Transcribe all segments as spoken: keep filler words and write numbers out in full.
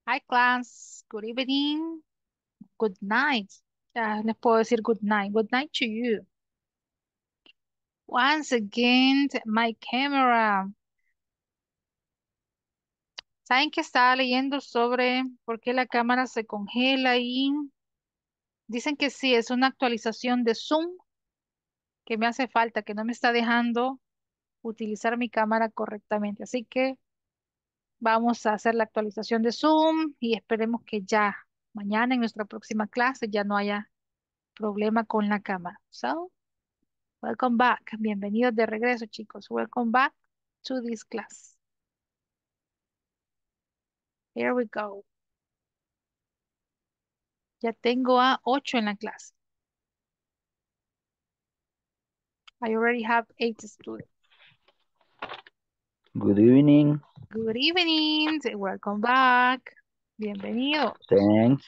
Hi class, good evening, good night. Ya les puedo decir good night. Good night to you. Once again, my camera. ¿Saben que estaba leyendo sobre por qué la cámara se congela y dicen que sí, es una actualización de Zoom que me hace falta, que no me está dejando utilizar mi cámara correctamente. Así que vamos a hacer la actualización de Zoom y esperemos que ya mañana en nuestra próxima clase ya no haya problema con la cámara. So, welcome back. Bienvenidos de regreso, chicos. Welcome back to this class. Here we go. Ya tengo a ocho en la clase. I already have eight students. Good evening. Good evening. Welcome back. Bienvenidos. Thanks.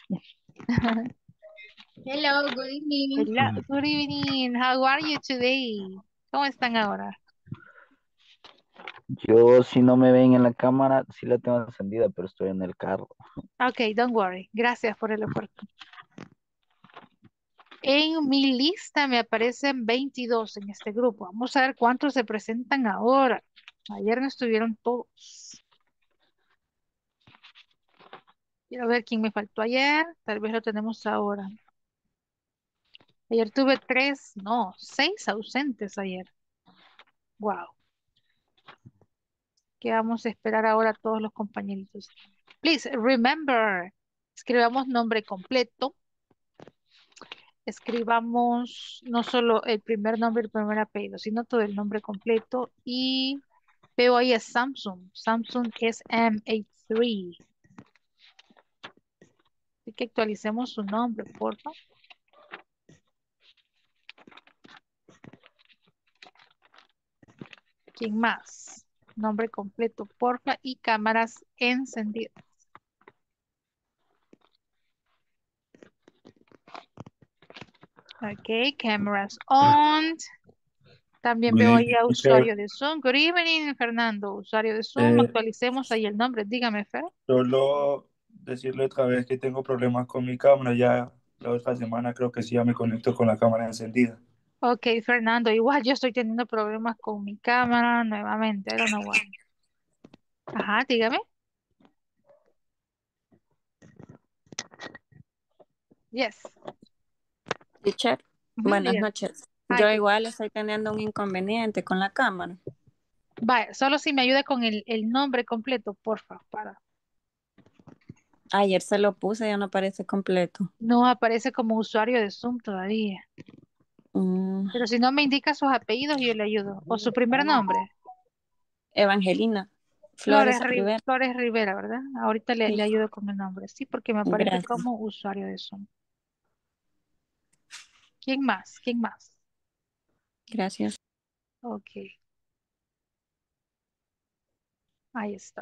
Hello, good evening. Hello. Good evening. How are you today? ¿Cómo están ahora? Yo, si no me ven en la cámara, sí la tengo encendida, pero estoy en el carro. Okay, don't worry. Gracias por el esfuerzo. En mi lista me aparecen veintidós en este grupo. Vamos a ver cuántos se presentan ahora. Ayer no estuvieron todos. Quiero ver quién me faltó ayer. Tal vez lo tenemos ahora. Ayer tuve tres, no, seis ausentes ayer. Wow. ¿Qué vamos a esperar ahora a todos los compañeritos? Please remember. Escribamos nombre completo. Escribamos no solo el primer nombre y el primer apellido, sino todo el nombre completo. Y veo ahí a Samsung. Samsung S M ochenta y tres. Así que actualicemos su nombre, por favor. ¿Quién más? Nombre completo, porfa, y cámaras encendidas. Ok, cameras on. También Good veo ahí evening, a teacher. usuario de Zoom. Good evening, Fernando. Usuario de Zoom. Eh, Actualicemos ahí el nombre. Dígame, Fer. solo decirle otra vez que tengo problemas con mi cámara. Ya la otra semana creo que sí ya me conecto con la cámara encendida. Ok, Fernando. Igual yo estoy teniendo problemas con mi cámara nuevamente. I don't know why. Ajá, dígame. Yes. Teacher, Ujú, buenas dígame. noches. Hi, Yo good. igual estoy teniendo un inconveniente con la cámara. Vaya, solo si me ayuda con el, el nombre completo, porfa, para. Ayer se lo puse, ya no aparece completo. No aparece como usuario de Zoom todavía. Mm, Pero si no me indica sus apellidos, yo le ayudo. O su primer nombre. Evangelina Flores, Flores Ri- Rivera. Flores Rivera, ¿verdad? Ahorita le, Sí, le ayudo con el nombre. Sí, porque me aparece gracias. como usuario de Zoom. ¿Quién más? ¿Quién más? Gracias. Ok, ahí está.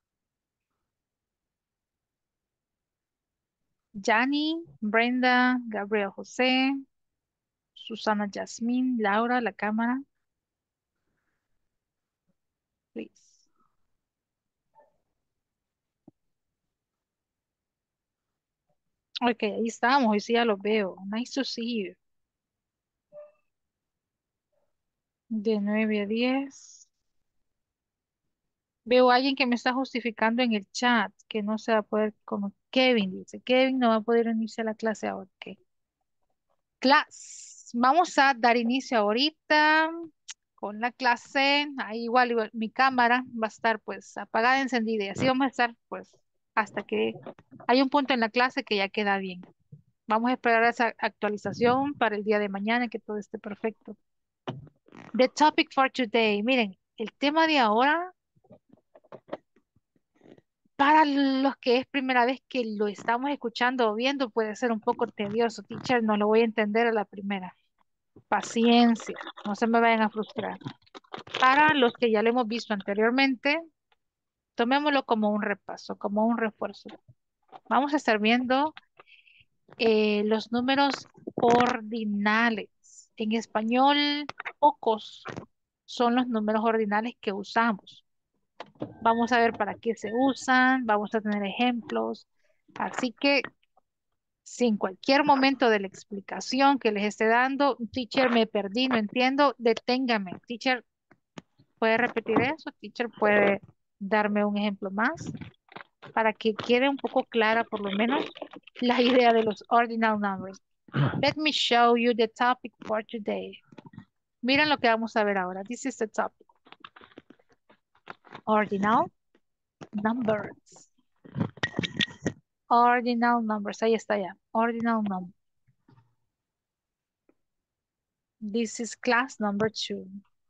Yanni, Brenda, Gabriel José, Susana Yasmín, Laura, la cámara, please. Ok, ahí estamos, hoy sí ya los veo. Nice to see you. De nueve a diez. Veo a alguien que me está justificando en el chat que no se va a poder, como Kevin dice. Kevin no va a poder unirse a la clase ahora. Ok. Class. Vamos a dar inicio ahorita con la clase. Ahí igual, igual mi cámara va a estar pues apagada, encendida y así vamos a estar pues hasta que hay un punto en la clase que ya queda bien. Vamos a esperar esa actualización para el día de mañana que todo esté perfecto. The topic for today. Miren, el tema de ahora, para los que es primera vez que lo estamos escuchando o viendo, puede ser un poco tedioso. Teacher, no lo voy a entender a la primera. Paciencia, no se me vayan a frustrar. Para los que ya lo hemos visto anteriormente, tomémoslo como un repaso, como un refuerzo. Vamos a estar viendo eh, los números ordinales. En español, pocos son los números ordinales que usamos. Vamos a ver para qué se usan, vamos a tener ejemplos. Así que si en cualquier momento de la explicación que les esté dando, teacher, me perdí, no entiendo, deténgame. Teacher, ¿puede repetir eso? Teacher, ¿puede darme un ejemplo más para que quede un poco clara por lo menos la idea de los ordinal numbers? Let me show you the topic for today. Miren lo que vamos a ver ahora. This is the topic. Ordinal numbers. Ordinal numbers. Ahí está ya. Ordinal numbers. This is class number two.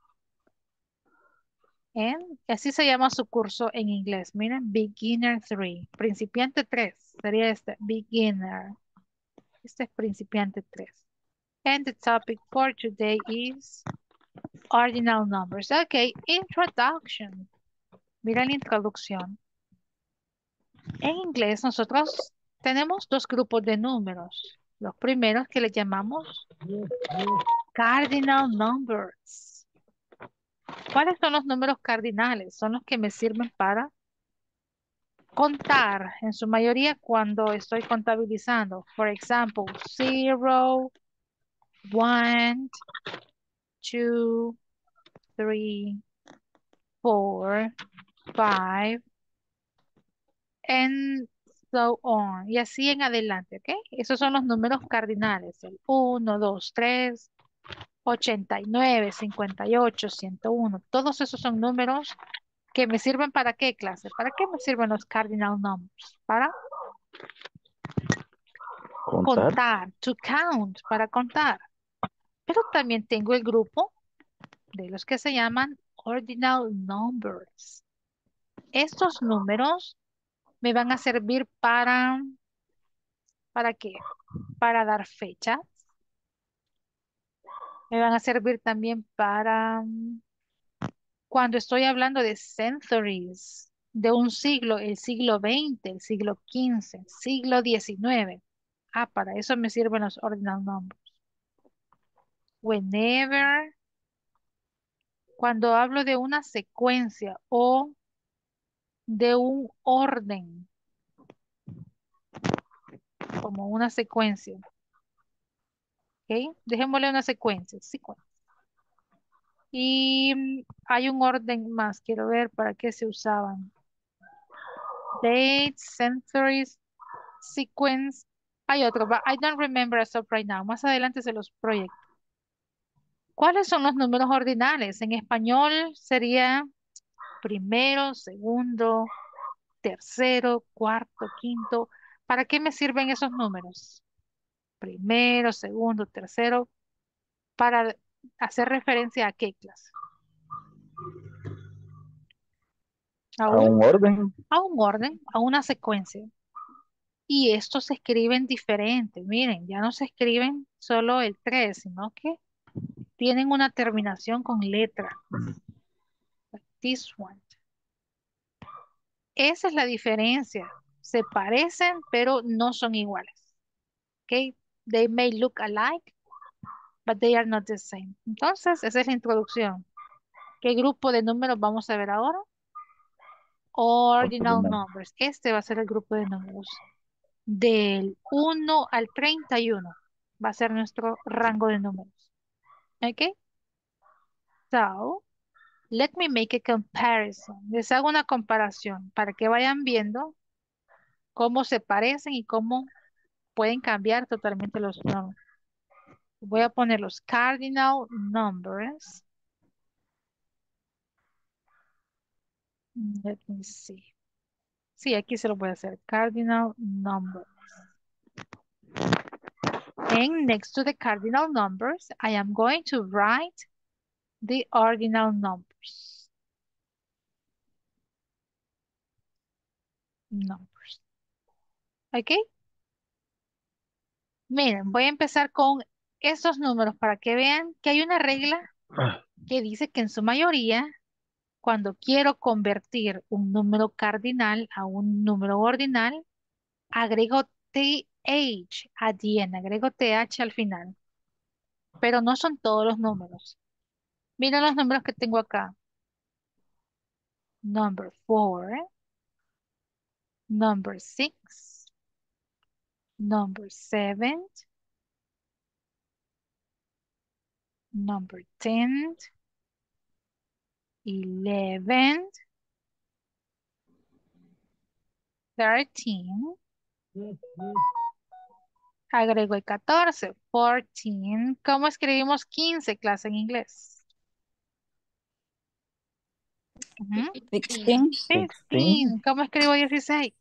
And así se llama su curso en inglés. Miren, Beginner three. Principiante tres. Sería este, Beginner. Este es principiante tres. And the topic for today is ordinal numbers. Okay, introduction. Mira la introducción. En inglés nosotros tenemos dos grupos de números. Los primeros que le llamamos cardinal numbers. ¿Cuáles son los números cardinales? Son los que me sirven para contar, en su mayoría cuando estoy contabilizando. For example, zero, one, two, three, four, five, and so on. Y así en adelante, ¿ok? Esos son los números cardinales. El uno, dos, tres, ochenta y nueve, cincuenta y ocho, ciento uno. Todos esos son números que me sirven para qué clase. ¿Para qué me sirven los cardinal numbers? Para Contar. contar, to count, para contar. Pero también tengo el grupo de los que se llaman ordinal numbers. Estos números me van a servir para, ¿para qué? Para dar fechas. Me van a servir también para mm, cuando estoy hablando de centuries, de un siglo, el siglo veinte, el siglo quince, siglo diecinueve. Ah, para eso me sirven los ordinal numbers. Whenever, cuando hablo de una secuencia o de un orden, como una secuencia. ¿Ok? Dejémosle una secuencia. Sequence. Y mm, hay un orden más. Quiero ver para qué se usaban. Dates, centuries, sequence. Hay otro. But I don't remember as of right now. Más adelante se los proyecto. ¿Cuáles son los números ordinales? En español sería primero, segundo, tercero, cuarto, quinto. ¿Para qué me sirven esos números? Primero, segundo, tercero, para hacer referencia a qué clase. A A un, un orden. a un orden, a una secuencia. Y estos se escriben diferente. Miren, ya no se escriben solo el tres, sino que tienen una terminación con letra. Like this one. Esa es la diferencia. Se parecen, pero no son iguales. ¿Ok? They may look alike, but they are not the same. Entonces, esa es la introducción. ¿Qué grupo de números vamos a ver ahora? Ordinal Ordinal. numbers. Este va a ser el grupo de números. Del uno al treinta y uno va a ser nuestro rango de números. ¿Ok? So, let me make a comparison. Les hago una comparación para que vayan viendo cómo se parecen y cómo pueden cambiar totalmente los nombres. Voy a poner los cardinal numbers. Mm, Let me see. Sí, aquí se lo voy a hacer. Cardinal numbers. And next to the cardinal numbers, I am going to write the ordinal numbers. Numbers. ¿Ok? Miren, voy a empezar con estos números para que vean que hay una regla que dice que en su mayoría, cuando quiero convertir un número cardinal a un número ordinal, agrego T H at the end, agrego T H al final. Pero no son todos los números. Miren los números que tengo acá. Number four. Number six. Number seven. Number ten. Eleven. Thirteen. Agrego el catorce. Fourteen. ¿Cómo escribimos quince, clase en inglés? Ujú. Sixteen. Sixteen. Fifteen. ¿Cómo escribo dieciséis?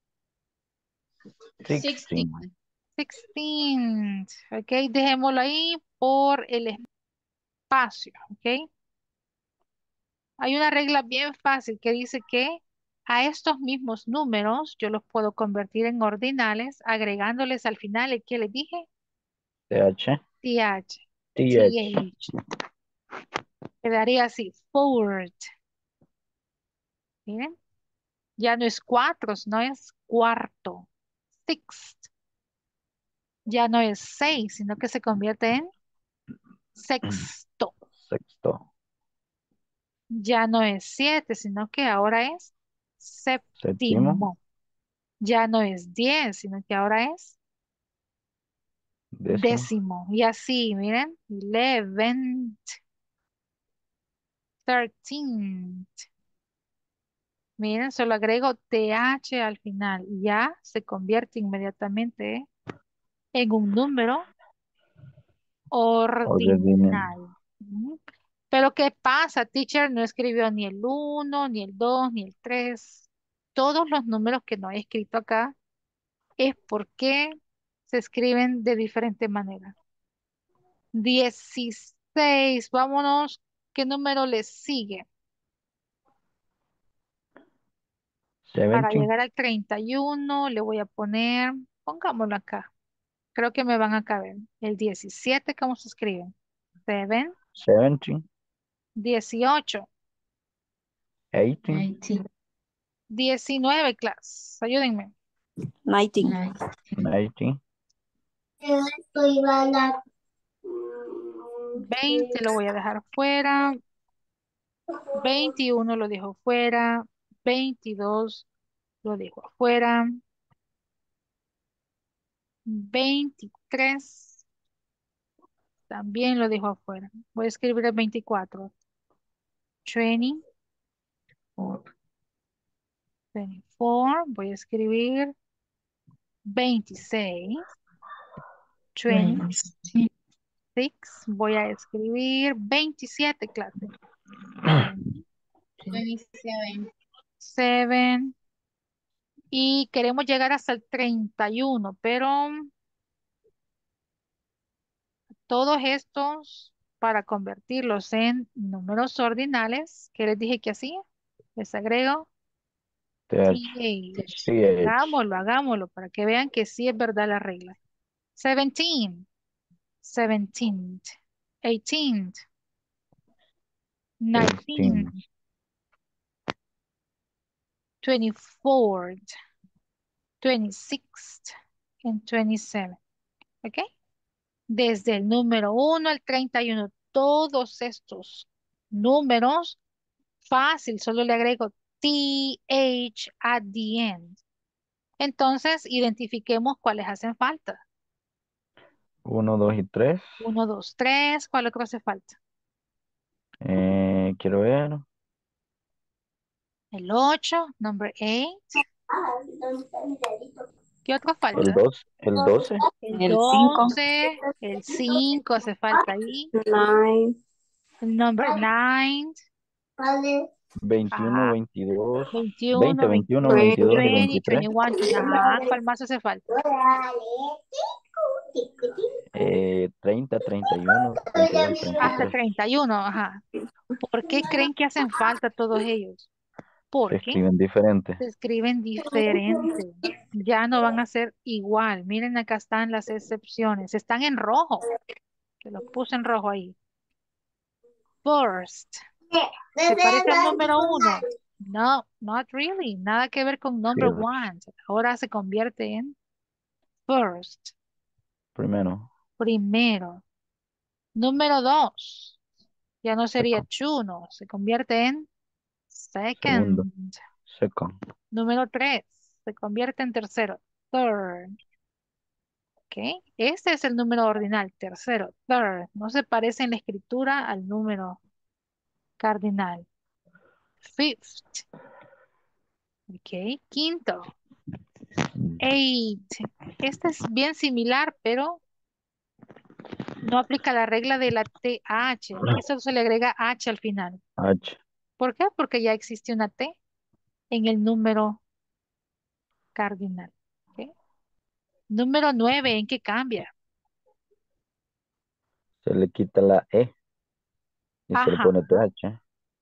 Sixteen. Sixteen. Ok, dejémoslo ahí por el espacio. Ok. Hay una regla bien fácil que dice que a estos mismos números yo los puedo convertir en ordinales agregándoles al final el que les dije, T H. th, T H. th. Quedaría así, forward. Miren, ya no es cuatro, no es cuarto. Sixth. Ya no es seis, sino que se convierte en sexto. Sexto. Ya no es siete, sino que ahora es Séptimo. séptimo. Ya no es diez, sino que ahora es Décimo. décimo. Y así, miren, eleven, thirteen. Miren, solo agrego th al final y ya se convierte inmediatamente en un número Ordinal. ordinal. Ujú. Pero ¿qué pasa? Teacher no escribió ni el uno, ni el dos, ni el tres. Todos los números que no he escrito acá es porque se escriben de diferente manera. Dieciséis, vámonos. ¿Qué número le sigue? Para Seventeen. llegar al treinta y uno le voy a poner, pongámoslo acá. Creo que me van a caber. El diecisiete, ¿cómo se escribe? siete, Seventeen. dieciocho, Eighteen. diecinueve, class. Ayúdenme. Nineteen. Nineteen. veinte lo voy a dejar fuera. veintiuno lo dejo fuera. veintidós lo dejo afuera. veintitrés también lo dejo afuera. Voy a escribir el veinticuatro. veinte, veinticuatro. Voy a escribir veintiséis. veintiséis. Voy a escribir veintisiete, clase. veintisiete. Y queremos llegar hasta el treinta y uno, pero todos estos, para convertirlos en números ordinales, ¿qué les dije que hacía? Les agrego T H. th. T H. Hagámoslo, hagámoslo, para que vean que sí es verdad la regla. seventeen, seventeenth, eighteenth, Eighteen. nineteenth, twenty-fourth, twenty-sixth, and twenty-seventh. ¿Ok? Desde el número uno al treinta y uno, todos estos números, fácil, solo le agrego th at the end. Entonces, identifiquemos cuáles hacen falta. Uno, dos y tres. Uno, dos, tres. ¿Cuál otro hace falta? Eh, quiero ver. El ocho, number eight. ¿Qué otro El falta? dos. El doce. El El cinco. doce, el cinco hace falta ahí. Nine. El number nine. Veintiuno, Ajá. veintidós. Veinte, veintiuno, veintiuno, veintidós, veintidós y veinte, veintitrés. veintiuno, veintiuno. Ajá. ¿Cuál más hace falta? Eh, treinta, treinta y uno, treinta y dos y treinta y Hasta tres. treinta y uno. Ajá. ¿Por qué creen que hacen falta todos ellos? Se Porque escriben diferentes. se escriben diferente. Ya no van a ser igual. Miren, acá están las excepciones. Están en rojo. Que los puse en rojo ahí. First. ¿Se parece al número uno? No, not really. Nada que ver con number First. one. Ahora se convierte en first. Primero. Primero. Número dos. Ya no sería Second. two, no. Se convierte en Segundo. Second. Second. Número tres. Se convierte en tercero. Third. ¿Ok? Este es el número ordinal. Tercero. Third. No se parece en la escritura al número cardinal. Fifth. ¿Ok? Quinto. Mm, Eight. Este es bien similar, pero no aplica la regla de la T H. Aquí solo se le agrega H al final. H. ¿Por qué? Porque ya existe una T en el número cardinal. ¿Ok? Número nueve, ¿en qué cambia? Se le quita la E y se le Ajá, pone T H.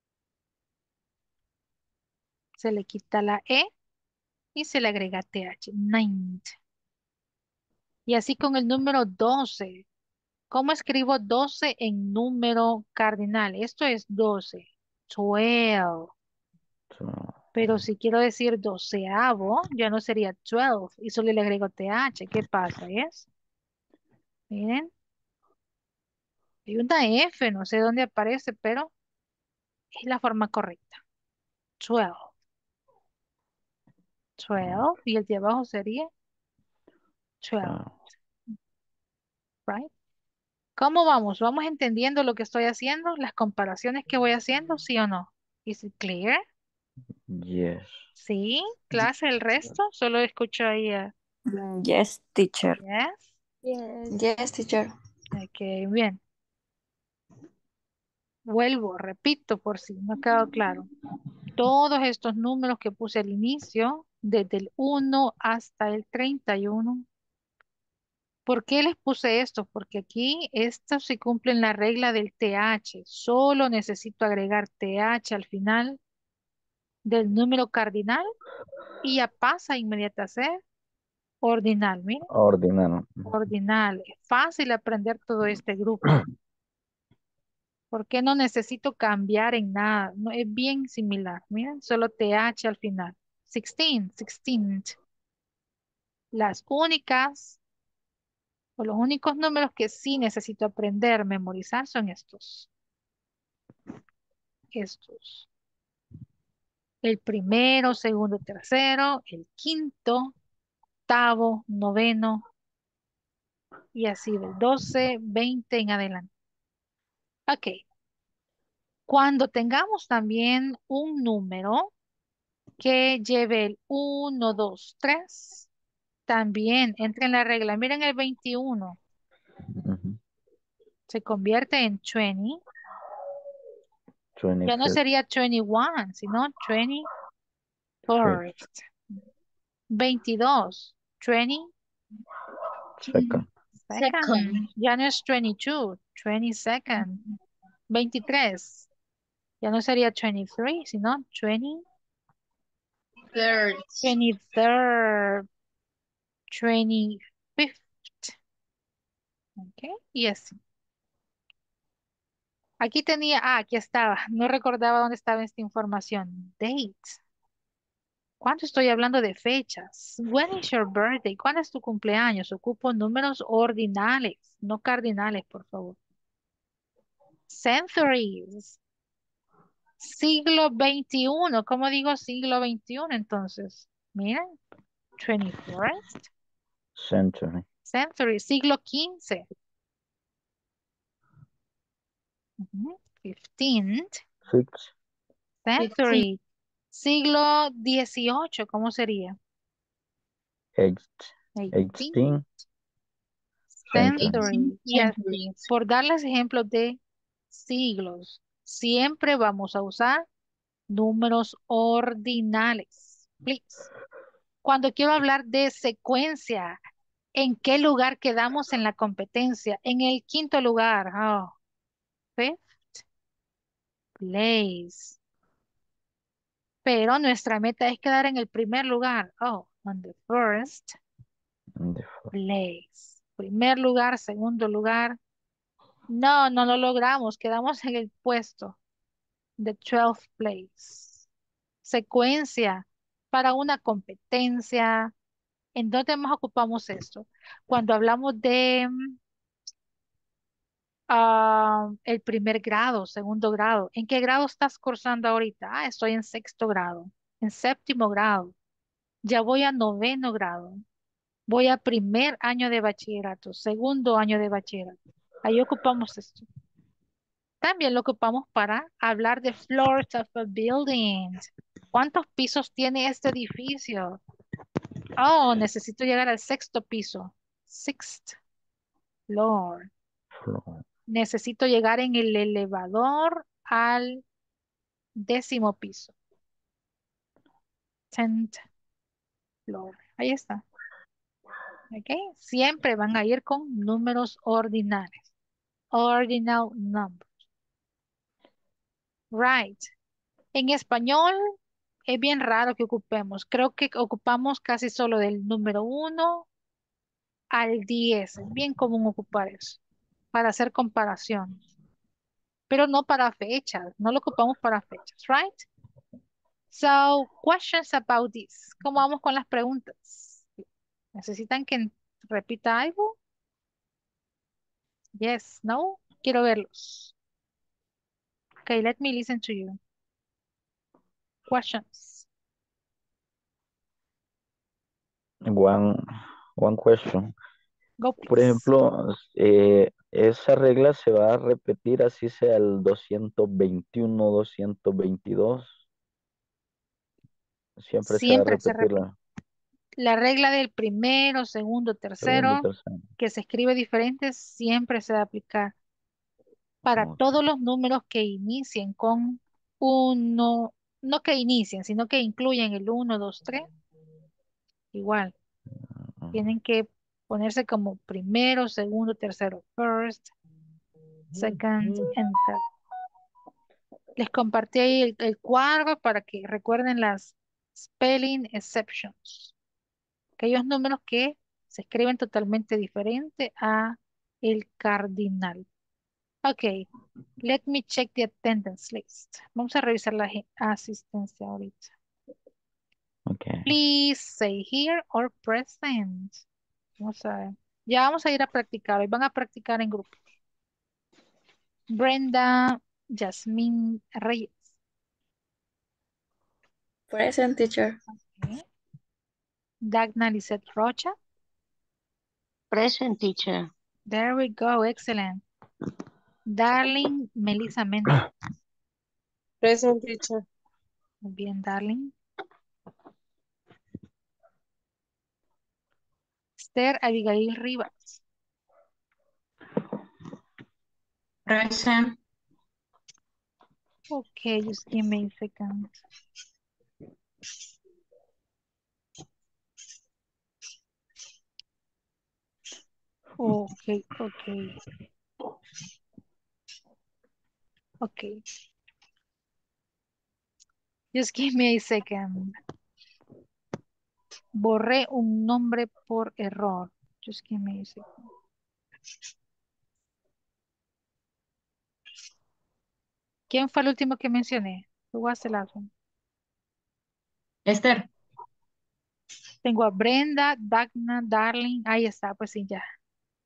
se le quita la E y se le agrega T H. Ninth. Y así con el número doce. ¿Cómo escribo doce en número cardinal? Esto es doce. Twelve. So, Pero si quiero decir doceavo, ya no sería twelve y solo le agrego T H. ¿Qué pasa? ¿Es? Miren, hay una F, no sé dónde aparece, pero es la forma correcta. Twelve. Twelve. Y el de abajo sería twelve, so, right? ¿Cómo vamos? ¿Vamos entendiendo lo que estoy haciendo? ¿Las comparaciones que voy haciendo? ¿Sí o no? ¿Is it clear? yes. ¿Sí? ¿Clase el resto? Solo escucho ahí a Mm, Yes, teacher. yes. Yes. Yes, teacher. Ok, bien. Vuelvo, repito por si no ha quedado claro. Todos estos números que puse al inicio, desde el uno hasta el treinta y uno. ¿Por qué les puse esto? Porque aquí estos sí cumplen la regla del T H. Solo necesito agregar T H al final del número cardinal y ya pasa inmediata a ser ordinal. Miren, Ordinal. ordinal. Es fácil aprender todo este grupo. ¿Por qué no necesito cambiar en nada? No, es bien similar. Miren, solo T H al final. Sixteen, sixteenth. Las únicas o los únicos números que sí necesito aprender, memorizar son estos. Estos. El primero, segundo, tercero, el quinto, octavo, noveno y así del doce, veinte en adelante. Ok. Cuando tengamos también un número que lleve el uno, dos, tres, también entra en la regla. Miren el veintiuno. Ujú. Se convierte en veinte. Ya no twenty-fifth. sería veintiuno, sino Fifth. veinticuatro. veintidós. veinte. Second. Second. Second. Ya no es veintidós, veintidós. veintitrés. Ya no sería veintitrés, sino veinte, Third. veintitrés, veinticinco. ¿Ok? Y así. Aquí tenía, ah, aquí estaba. No recordaba dónde estaba esta información. Date. ¿Cuándo estoy hablando de fechas? When is your birthday? ¿Cuándo es tu cumpleaños? Ocupo números ordinales, no cardinales, por favor. Centuries. Siglo veintiuno. ¿Cómo digo siglo veintiuno entonces? Miren, twenty-first Century. century, siglo quince. Ujú. fifteenth Six. Fifteen. century, siglo dieciocho. ¿Cómo sería? Eight. eighteenth Eighteen. Century. century. Y así, Centuries. por darles ejemplos de siglos, siempre vamos a usar números ordinales. Please. Cuando quiero hablar de secuencia, ¿en qué lugar quedamos en la competencia? En el quinto lugar. Oh, fifth place. Pero nuestra meta es quedar en el primer lugar. Oh, on the first And the fourth. place. Primer lugar, segundo lugar. No, no lo logramos. Quedamos en el puesto. The twelfth place. Secuencia para una competencia. ¿En dónde más ocupamos esto? Cuando hablamos de mm, Ah, el primer grado, segundo grado. ¿En qué grado estás cursando ahorita? Ah, estoy en sexto grado, en séptimo grado. Ya voy a noveno grado. Voy a primer año de bachillerato, segundo año de bachillerato. Ahí ocupamos esto. También lo ocupamos para hablar de floors of a building. ¿Cuántos pisos tiene este edificio? Oh, necesito llegar al sexto piso. Sixth floor. Floor. Necesito llegar en el elevador al décimo piso. Tenth floor. Ahí está. ¿Ok? Siempre van a ir con números ordinales. Ordinal number. Right. En español es bien raro que ocupemos. Creo que ocupamos casi solo del número uno al diez. Es bien común ocupar eso para hacer comparación, pero no para fechas. No lo ocupamos para fechas, right? So, questions about this. ¿Cómo vamos con las preguntas? ¿Necesitan que repita algo? Yes, no. Quiero verlos. Okay, let me listen to you. Questions. One, one question. Go, Por please. ejemplo, eh, esa regla se va a repetir así sea el doscientos veintiuno, doscientos veintidós. Siempre se va a Siempre se repetir repite. la La regla del primero, segundo, segunda y tercero, tercera. que se escribe diferente, siempre se va a aplicar para Ok. todos los números que inicien con uno, no que inicien, sino que incluyen el uno, dos, tres, igual. Ujú. Tienen que ponerse como primero, segundo, tercero, first, second, and third. Les compartí ahí el, el cuadro para que recuerden las spelling exceptions. Aquellos números que se escriben totalmente diferente a el cardinal. Ok, let me check the attendance list. Vamos a revisar la ge- asistencia ahorita. Ok. Please say here or present. Vamos a ver. Ya vamos a ir a practicar. Hoy van a practicar en grupo. Brenda, Yasmín Reyes. Present, teacher. Ok. Dagna Lisette Rocha. Present, teacher. There we go. Excellent. Darling Melissa Méndez. Present, teacher. Muy bien, Darling. Esther Abigail Rivas. Present. Okay, just give me a second. Okay, okay, okay. Just give me a second. Borré un nombre por error. Just give me a second. ¿Quién fue el último que mencioné? Who was the last one? Esther. Tengo a Brenda, Dagna, Darling. Ahí está, pues sí, ya.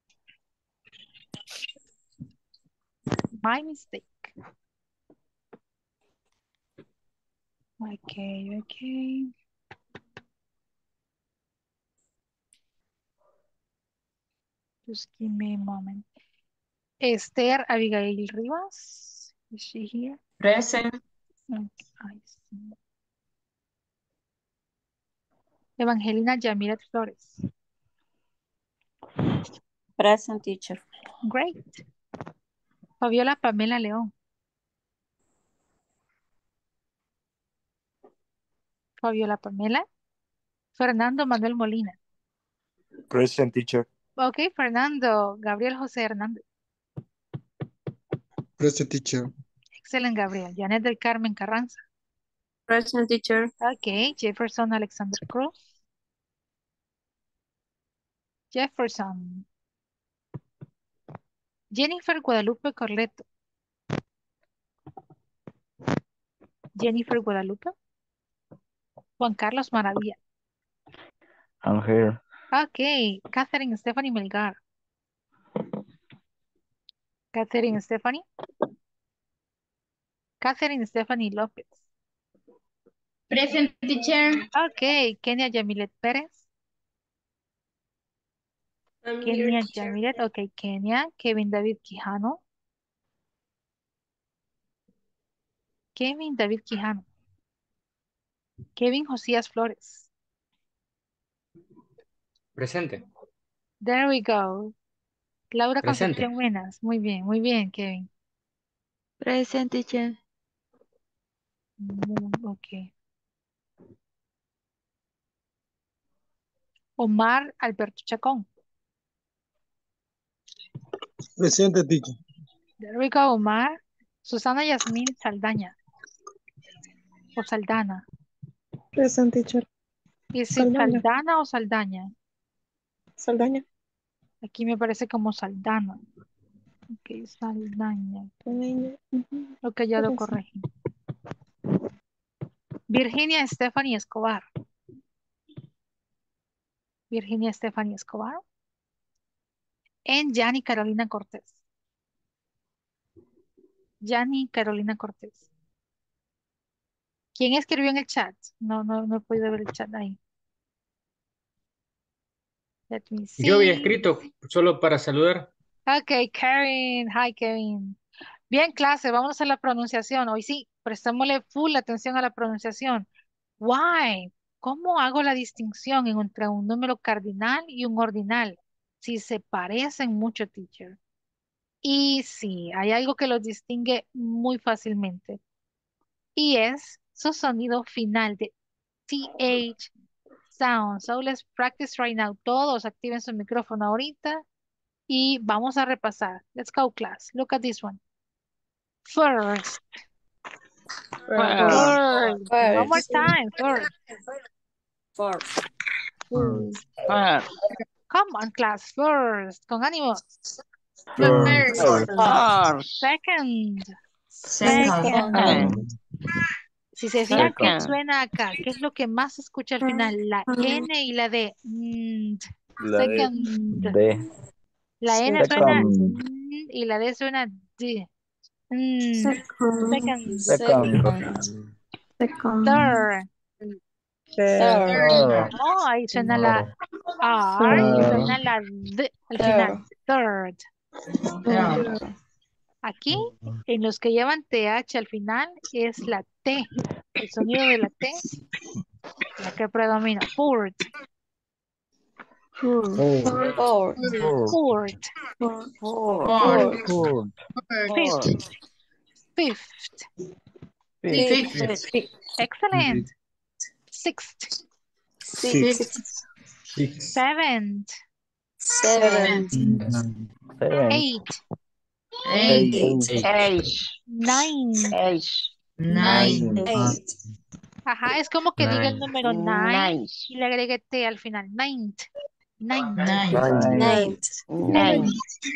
My mistake. Okay, okay. Just give me a moment. Esther Abigail Rivas. Is she here? Present. Okay, I see. Evangelina Yamilet Flores. Present, teacher. Great. Fabiola Pamela León. Fabiola Pamela. Fernando Manuel Molina. Present, teacher. Ok, Fernando. Gabriel José Hernández. Present, teacher. Excelente, Gabriel. Janet del Carmen Carranza. Present, teacher. Ok, Jefferson Alexander Cruz. Jefferson. Jennifer Guadalupe Corleto. Jennifer Guadalupe. Juan Carlos Maravilla. I'm here. Ok, Catherine Stephanie Melgar. Catherine Stephanie. Catherine Stephanie López. Present teacher. Ok, Kenia Yamilet Pérez. I'm here, Kenia teacher. Yamilet, ok, Kenia. Kevin David Quijano. Kevin David Quijano. Kevin Josías Flores. Presente. There we go. Laura Presente. Concepción Menas. Muy bien, muy bien, Kevin. Present teacher. Mm, ok. Omar Alberto Chacón. Presente, teacher. There we go, Omar. Susana Yasmín Saldaña. O Saldana. Present teacher. ¿Es it Saldaña. Saldana o Saldaña? Saldaña. Aquí me parece como Saldana. Ok, Saldaña. Ujú. Ok, ya lo Pero sí. corregí. Virginia Stephanie Escobar. Virginia Stephanie Escobar. En Yani Carolina Cortés. Yani Carolina Cortés. ¿Quién escribió en el chat? No, no, no he podido ver el chat ahí. Let me Yo había see. escrito solo para saludar. Ok, Karen. Hi, Kevin. Bien, clase, vamos a la pronunciación. Hoy sí, prestémosle full atención a la pronunciación. Why? ¿Cómo hago la distinción en- entre un número cardinal y un ordinal? Si se parecen mucho, teacher. Y sí, hay algo que los distingue muy fácilmente. Y es su sonido final de T H sound. So let's practice right now. Todos activen su micrófono ahorita y vamos a repasar. Let's go, class. Look at this one. First. First. First. One more First. time. First. First. First. First. Come on, class. First. Con ánimo. First. First. Second. Second. Second. Si se fijan que Second. suena acá, ¿qué es lo que más se escucha al final? La N y la D. Mm, La D. second. D. La N suena Second. mm, y la D suena D. Mm, Second. second. Second. Second. Third. Third. Third. Oh, ahí suena la R y Third. suena la D al final. Third. Third. Aquí, en los que llevan T H al final, es la T. El sonido de la T, la que predomina. Fourth. Fourth. Fourth. Fourth. Fourth. Fourth. Fourth. Fourth. Fifth. Fifth. Fifth. Fifth. Excellent. Sixth. Sixth. Seventh. Seventh. Seventh. Eighth. Eight. Eight. Ninth. Eight. Nine. Eight. Ajá, es como que diga el número nine Nine. y le agregue T al final. Ninth. Ninth. Nine. Ninth. Nine.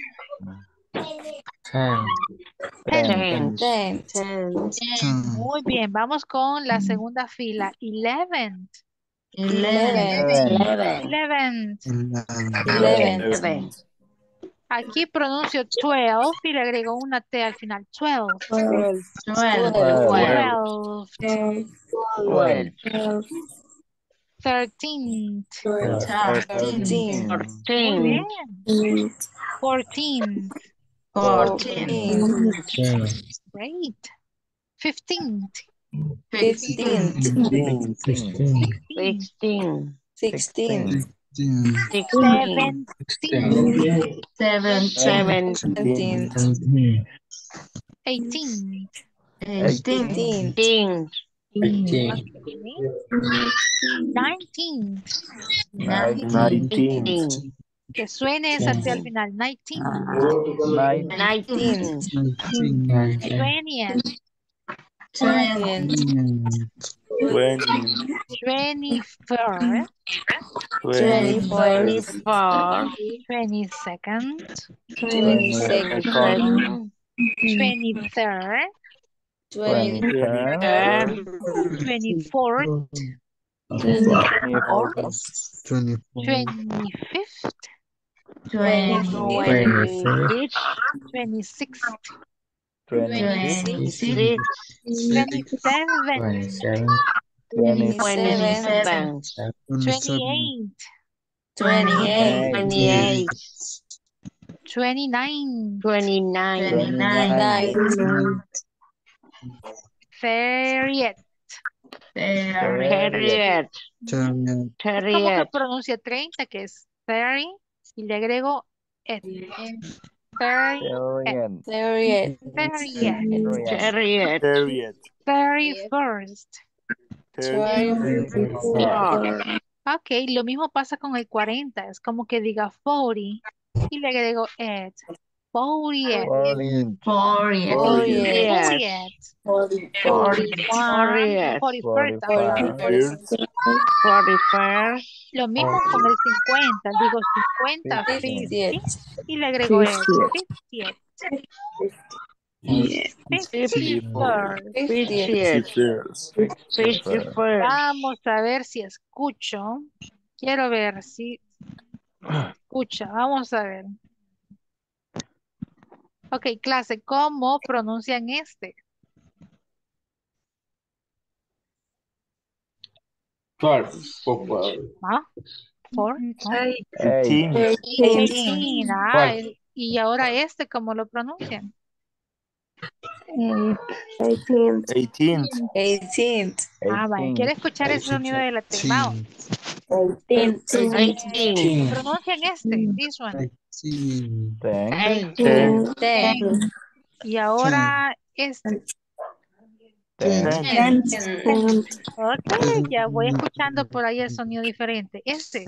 Tenth. Ten. Tenth. Muy bien, vamos con la segunda fila. Eleventh. Eleventh. Eleven. Eleventh. Eleventh. Eleven. Aquí pronuncio twelve y le agrego una T al final. Twelve. Twelve. Twelve. Twelve. Twelve. Twelve. Twelve. Thirteenth. Thirteen. Muy Fourteen. bien. Fourteenth. Fourteen. Great. Fifteenth. Fifteenth. Sixteenth. Sixteen. Sixteen. Sixteen. Seventeen. Seven. Seventeenth. Eighteenth. Eighteen. Eighteenth. Okay. Nineteenth. Nineteen. Que suene esa T al final. Nineteenth. Nine. Nineteen. Twentieth. Twentieth. Twenty. Twenty-first. Twenty-fourth. Twenty-four. Twenty-second. Twenty-second. Twenty-third. Twenty-third. Third. Twenty-fourth. Twenty-fourth. Twenty-fifth. twenty-six, twenty-six, twenty-six, twenty-six, twenty-seven, twenty-seven, twenty-seven, twenty-seven, twenty-eight, twenty-eight, twenty-eight, twenty-eight, twenty-nine, twenty-nine, twenty-nine, thirty. thirty, Es como que thirty, pronuncia treinta, que es thirty, y le agrego et. thirty, thirty, Thirty. thirty, thirty, thirty-first. thirty-four, Ok, lo mismo pasa con el cuarenta. Es como que diga forty y le agrego et. forty, forty, forty, forty, forty, forty-first. forty-five, forty-first, Lo mismo con el cincuenta. Digo cincuenta, fifty, fifty, y le agrego et. fifty, fifty-first. fiftieth, fifty-first. fifty-first, Vamos a ver si escucho. Quiero ver si escucha. Vamos a ver. Ok, clase, ¿cómo pronuncian este? twelve. O twelve. ¿Ah? ¿Four? ¿No? Eight, eighteen. Ah, ¿Cuál? el- y ahora este, ¿cómo lo pronuncian? Eighteenth. eighteenth, Eighteenth. Ah, vale. Quiero eighteen, escuchar ese sonido de la T. Vamos. Eighteenth. eighteen, Pronuncian este, this one. ten, eighteen, Ten. Y ahora este. ten, ten, Ok, ya voy escuchando por ahí el sonido diferente. Este.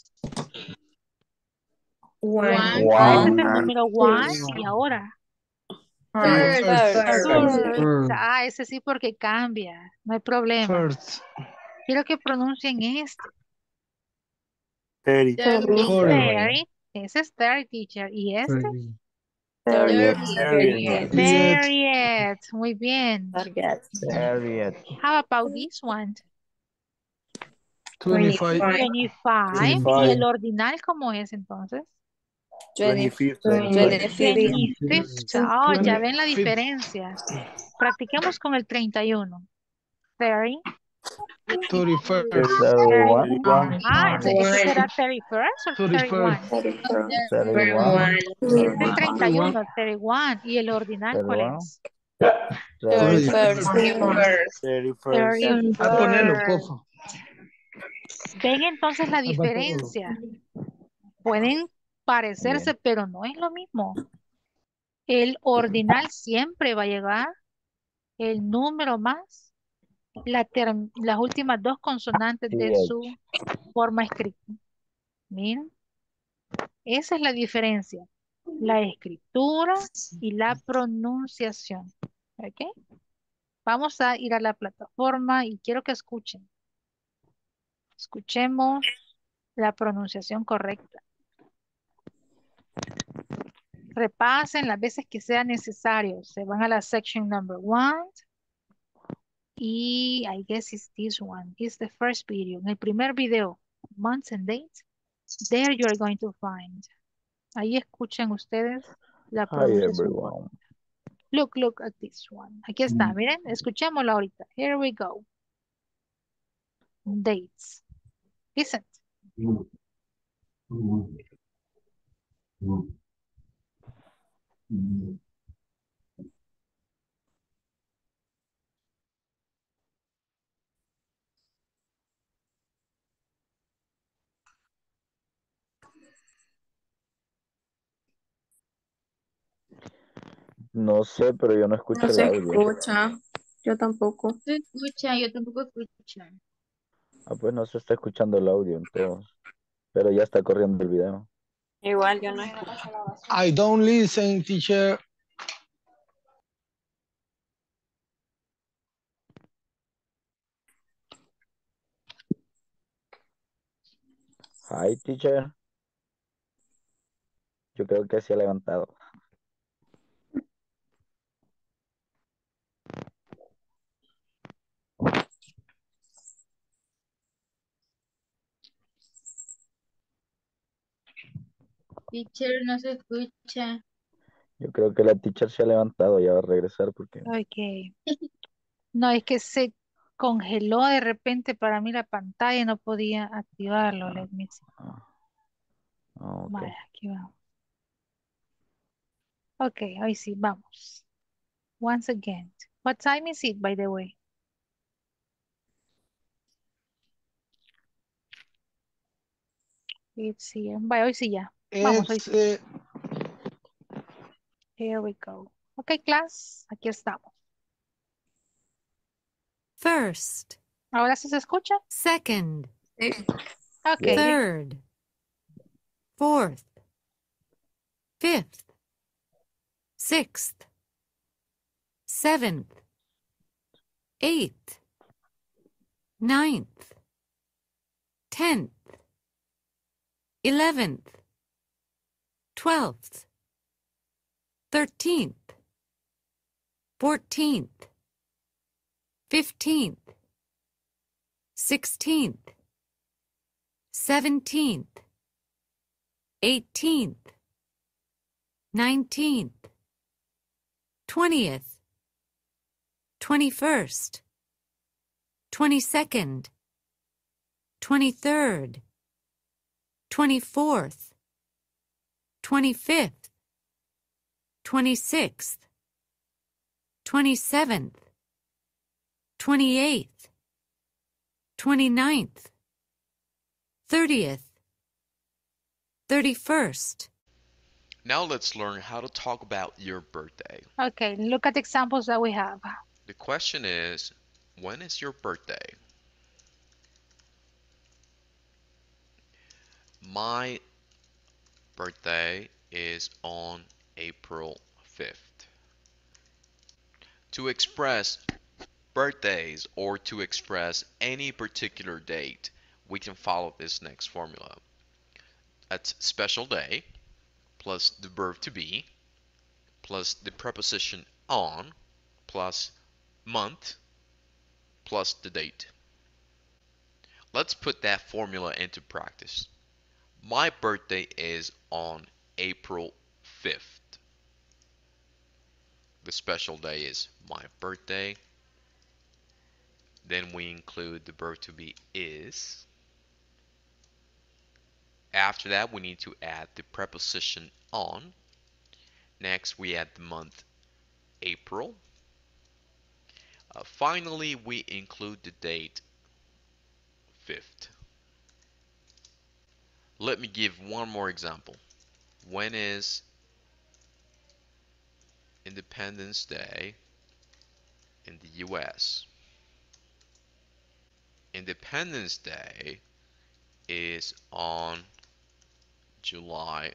Ah, ese es one, el número one. Y ahora. First. First. Ah, ese sí porque cambia. No hay problema. Quiero que pronuncien este. thirty, Thirty. Ese es thirty, teacher. ¿Y este? thirtieth, Thirtieth. Muy bien. thirtieth, How about this one? twenty-five, twenty-five. ¿Y el ordinal cómo es entonces? twenty-fifth, Twenty-fifth. twenty-fifth. Oh, ya ven la diferencia. Practiquemos con el treinta y uno. thirty. thirty-first, thirty-one, thirty-one, Ah, ese, ese será thirty-first o thirty-one. thirty-one, Es el treinta y uno, treinta y uno. ¿Y el ordinal cuál thirty-one, es? Thirty-first. thirty-first, a ponerlo, thirty-first. porfa. Ven entonces la diferencia. Pueden parecerse, pero no es lo mismo. El ordinal siempre va a llegar el número más la term- las últimas dos consonantes de th, su forma escrita. Miren, esa es la diferencia. La escritura y la pronunciación. ¿Ok? Vamos a ir a la plataforma y quiero que escuchen. Escuchemos la pronunciación correcta. Repasen las veces que sea necesario. Se van a la section number one. Y I guess it's this one. It's the first video. En el primer video, months and dates. There you are going to find. Ahí escuchen ustedes la hi pronunciación correcta. everyone. Look, look at this one. Aquí está, miren, escuchémoslo ahorita. Here we go. Dates. Listen. No sé, pero yo no escucho No el se audio. escucha. Yo tampoco. Se escucha, yo tampoco escucho. Ah, pues no se está escuchando el audio entonces. Pero ya está corriendo el video. Igual yo no escucho. I don't listen, teacher. Hi, teacher. Yo creo que se ha levantado. Teacher, no se escucha. Yo creo que la teacher se ha levantado, ya va a regresar porque... Ok. No, es que se congeló de repente para mí la pantalla, no podía activarlo. Let me see. Ah, ah, ok. Vaya, aquí vamos. Ok, hoy sí, vamos. Once again. What time is it, by the way? It's here. Vaya, hoy sí ya. Vamos, hoy It's sí. uh, Here we go. Ok, class, aquí estamos. First, ¿Ahora sí se escucha? second, Ok. Yes. third, fourth, fifth, sixth, seventh, eighth, ninth, tenth, eleventh, twelfth, thirteenth, fourteenth, fifteenth, sixteenth, seventeenth, eighteenth, nineteenth, twentieth, twenty-first, twenty-second, twenty-third, twenty-fourth, twenty-fifth, twenty-sixth, twenty-seventh, twenty-eighth, twenty-ninth, thirtieth, thirty-first. Now let's learn how to talk about your birthday. Okay, look at the examples that we have. The question is, when is your birthday? My birthday is on April fifth. To express birthdays or to express any particular date, we can follow this next formula. That's special day plus the verb to be plus the preposition on plus month plus the date. Let's put that formula into practice. My birthday is on April fifth. The special day is my birthday. Then we include the verb to be is. After that, we need to add the preposition on. Next, we add the month April. Uh, finally, we include the date fifth. Let me give one more example. When is Independence Day in the U S? Independence Day is on July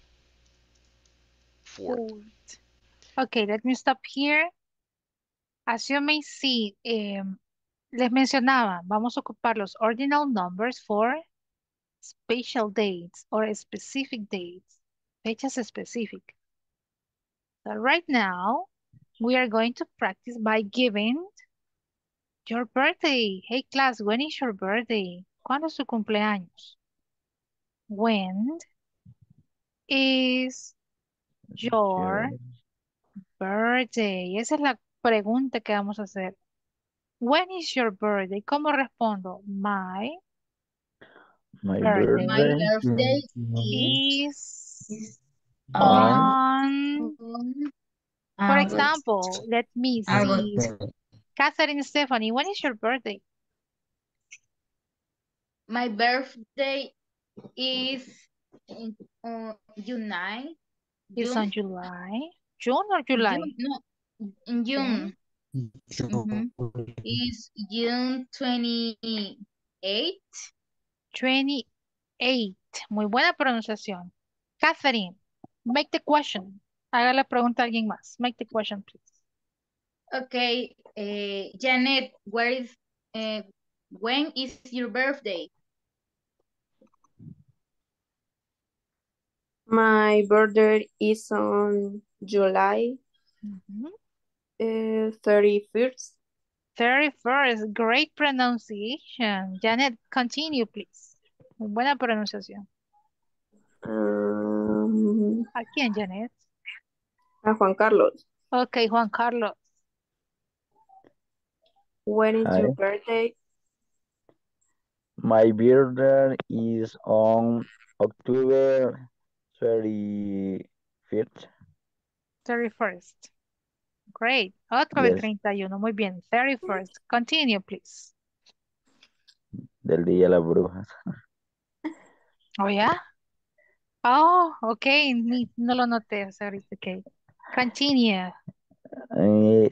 fourth. Fourth. Okay, let me stop here. As you may see, em, les mencionaba, vamos a ocupar los ordinal numbers for special dates or specific dates, fechas específicas. So right now, we are going to practice by giving your birthday. Hey class, when is your birthday? ¿Cuándo es su cumpleaños? When is your birthday? Esa es la pregunta que vamos a hacer. When is your birthday? ¿Cómo respondo? My My birthday My birthday birthday is is on on, on for August. example, let me see. August. Catherine Stephanie, when is your birthday? My birthday is in on June ninth. It's on July. June or July? June, no, in June. Mhm. Is June twenty-eighth. twenty-eight. Muy buena pronunciación. Catherine, make the question. Haga la pregunta a alguien más. Make the question, please. Okay, uh, Janet, where is, uh, when is your birthday? My birthday is on July Mhm. uh, thirty-first. thirty-first. Great pronunciation. Janet, continue, please. Muy buena pronunciación. Um, ¿A quién, Janet? a Juan Carlos. Ok, Juan Carlos. When is Hi. your birthday? My birthday is on October twenty-fifth. thirty-first. Great. Otro del Yes, treinta y uno. Muy bien. thirty-first. Continue, please. del Día de las Brujas. Oh, yeah? Oh, ok. Ni- no lo noté hasta ahorita. Ok. Continue. Eh,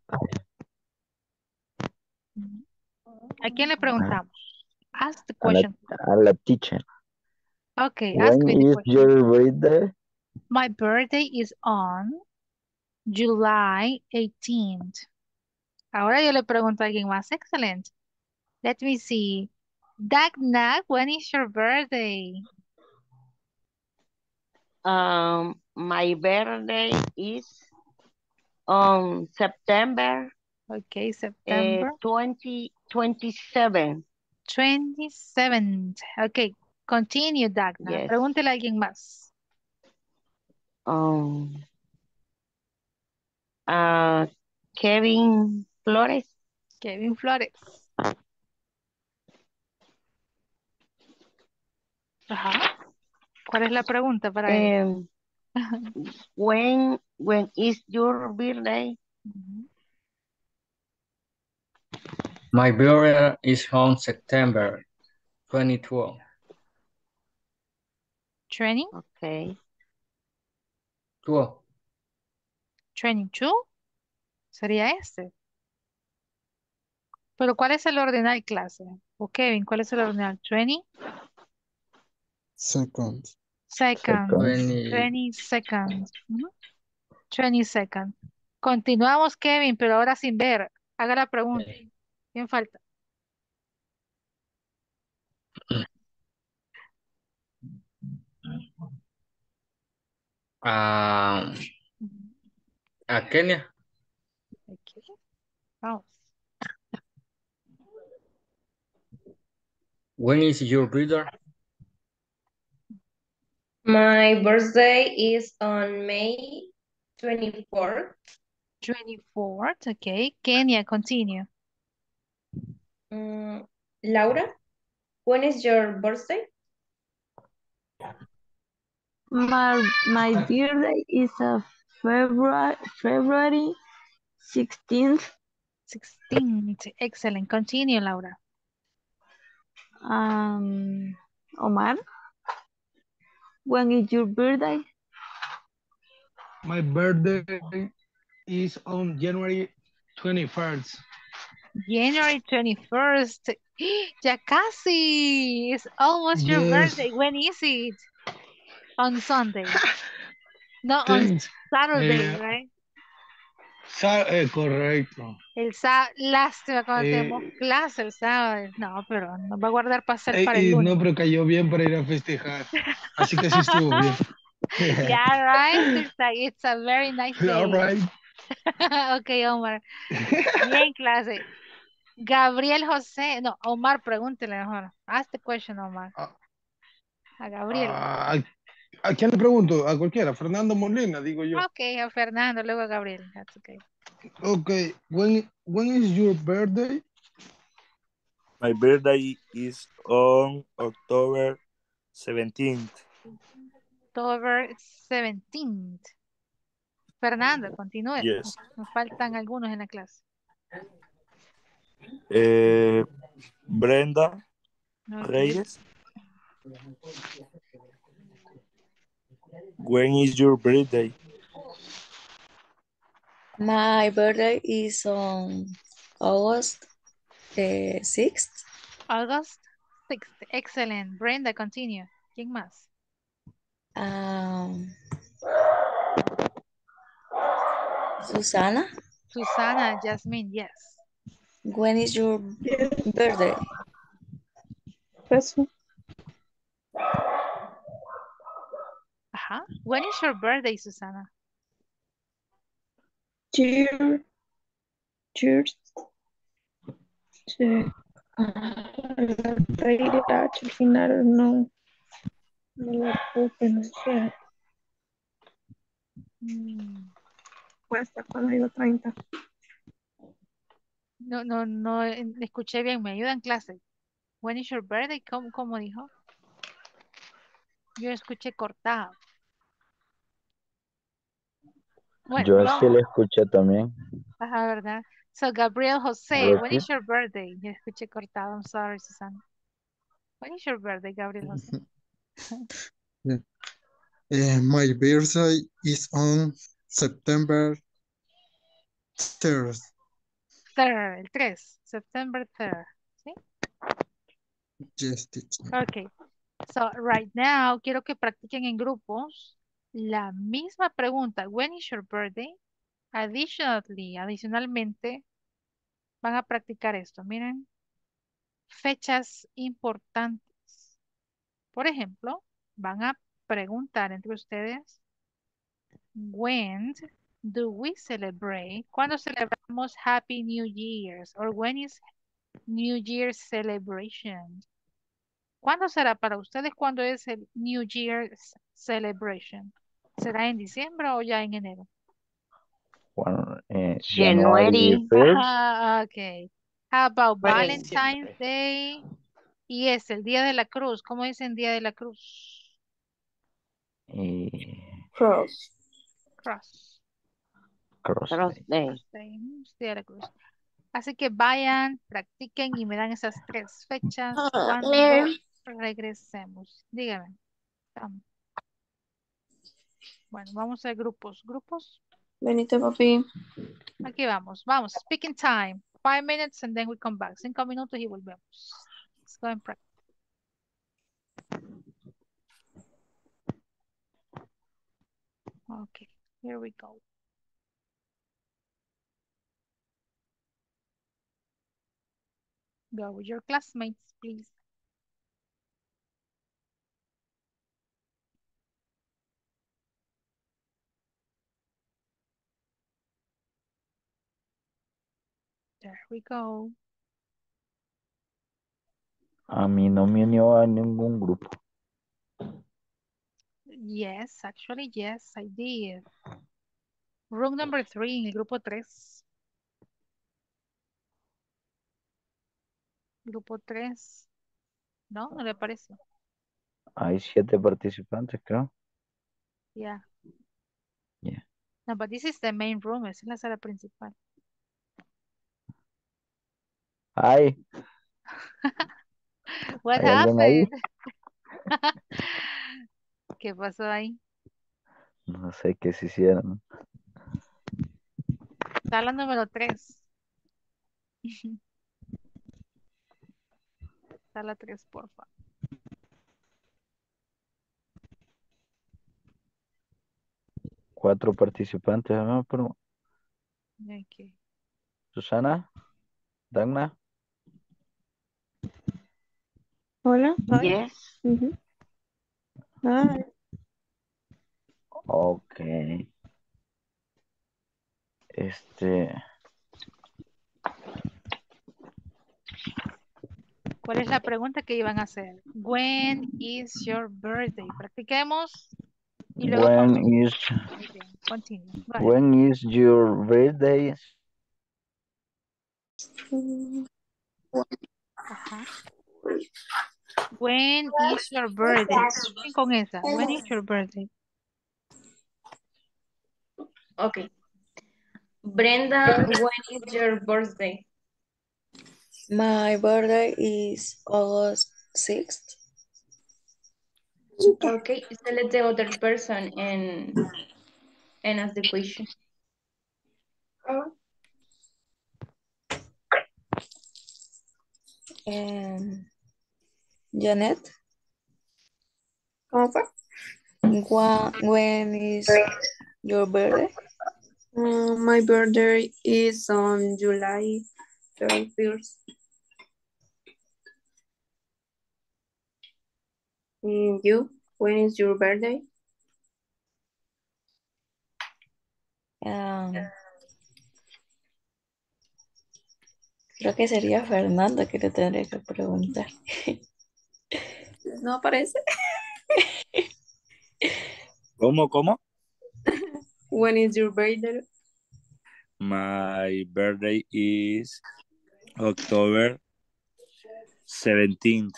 ¿A quién le a, preguntamos? Ask the a la, question. a la teacher. Okay, ask When me the is question. your birthday? My birthday is on July eighteenth. Ahora yo le pregunto a alguien más. Excellent. Let me see. Dagna, when is your birthday? Um, my birthday is on September Okay, uh, September twenty twenty-seven. twenty-seventh. Okay, continue, Dagna. Yes. Pregúntele a alguien más. Um, uh, Kevin Flores. Kevin Flores. Ajá. ¿Cuál es la pregunta para él? Um, when when is your birthday? Ujú. My birthday is on September twenty-second. Training, Okay. Two. training two. Sería este. Pero ¿cuál es el ordinal clase? O Kevin, ¿cuál es el ordinal? twenty Second. second. Second. Twenty. twenty second. Ujú. twenty second. Continuamos, Kevin, pero ahora sin ver. Haga la pregunta. ¿Quién falta? Um, Ujú. a Kenia. Ok, vamos. When is your birthday? My birthday is on May twenty-fourth. twenty-fourth, ok. Kenia, continue. Mm, Laura, when is your birthday? My my birthday is a February February sixteenth. sixteenth, excellent. Continue, Laura. Um, Omar, when is your birthday? My birthday is on January twenty-first. January twenty-first. Ya casi. It's almost your Yes, birthday. When is it? On Sunday. No, on thanks. Saturday, Eh, right? sa- eh, correcto. El sábado, lástima cuando tenemos Eh, clase el sábado. No, pero nos va a guardar para hacer eh, para el y no, lunes. pero cayó bien para ir a festejar. Así que sí estuvo bien. Yeah, right? It's a, it's a very nice All day. right. Ok, Omar. Bien, clase. Gabriel José. No, Omar, pregúntele mejor. Ask the question, Omar. A Gabriel. ¿A, ¿A quién le pregunto? A cualquiera. Fernando Molina, digo yo. Ok, a Fernando, luego a Gabriel. That's okay. Okay. When when is your birthday? My birthday is on October seventeenth. October seventeenth. Fernando, continúe. Yes. Nos faltan algunos en la clase. Eh, Brenda Ok. Reyes. When is your birthday? My birthday is on August uh, sixth. August sixth. Excellent. Brenda, continue. ¿Quién más? Um, Susana, Susana, Jasmine, yes. when is your birthday? Eso. Ajá. When is your birthday, Susana? Cheers. Cheers. Sí. Ah, la F al final no. No la puse, no sé. Mm, Fue hasta cuando iba treinta. No, no, no eh, escuché bien. ¿Me ayudan clase? When is your birthday? ¿Cómo, cómo dijo? Yo escuché cortado. Bueno, Yo así vamos. le escuché también. Ajá, ¿verdad? So, Gabriel José, when Repeat. is your birthday? Yo escuché cortado. I'm sorry, Susana. When is your birthday, Gabriel José? Yeah. Eh, my birthday is on September third. Third, el tres. September third. ¿Sí? Yes, teacher. Okay. So, right now, quiero que practiquen en grupos la misma pregunta. When is your birthday? Additionally, adicionalmente, van a practicar esto. Miren, fechas importantes. Por ejemplo, van a preguntar entre ustedes, when do we celebrate? ¿Cuándo celebramos Happy New Year's? Or when is New Year's celebration? ¿Cuándo será para ustedes cuándo es el New Year's celebration? ¿Será en diciembre o ya en enero? Bueno, eh, January January first. Ajá, ok. How about first. Valentine's Day? Y es el Día de la Cruz. ¿Cómo dicen Día de la Cruz? Y Cross. Cross. Cross Cross Day. Day. Cross Day, mm, Día de la Cruz. Así que vayan, practiquen y me dan esas tres fechas cuando regresemos. Dígame. Tam. Bueno, vamos a grupos. ¿Grupos? Benito, papi. Aquí vamos. Vamos. Speaking time. Five minutes and then we come back. Cinco minutos y volvemos. Let's go and practice. Okay, here we go. Go with your classmates, please. There we go. A mí no me unió a ningún grupo. Yes, actually, yes, I did. Room number three, en el grupo tres. Grupo tres. No, no le parece. Hay siete participantes, creo. Yeah. Yeah. No, but this is the main room. Esa es la sala principal. Ay, What ¿hay alguien ahí? happened? ¿Qué pasó ahí? No sé qué se hicieron. Sala número tres. Sala tres, porfa. Cuatro participantes, ¿no? Pero Okay. Susana, Dagna, Hola. Hi. Yes. Ujú. Hi. ok. Este, ¿Cuál es la pregunta que iban a hacer? When is your birthday? Practiquemos y luego when continue. is Muy bien, continue. Go ahead. when is your birthday? Ajá. When is your birthday? Practiquen con esa. When is your birthday? Okay. Brenda, when is your birthday? My birthday is August sixth. Okay, select the other person and and ask the question. Um, Janet, ¿Cómo fue? wha- when is your birthday? Uh, my birthday is on July thirty-first. And you? When is your birthday? Um, creo que sería Fernanda que le tendría que preguntar. No aparece. ¿Cómo, cómo? When is your birthday? My birthday is October seventeenth.